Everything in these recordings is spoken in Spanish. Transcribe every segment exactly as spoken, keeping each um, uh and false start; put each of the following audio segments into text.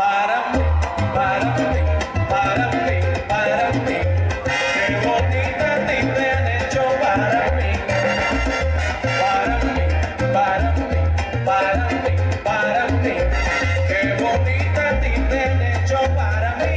para mí, para mí, para mí, para mí. Qué bonita a ti te han hecho para mí, para mí, para mí, para mí, para mí. Qué bonita a ti te han hecho para mí.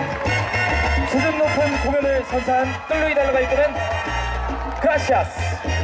수준 높은 공연을 선사한 똘로이 달러가 이끄는 그라시아스.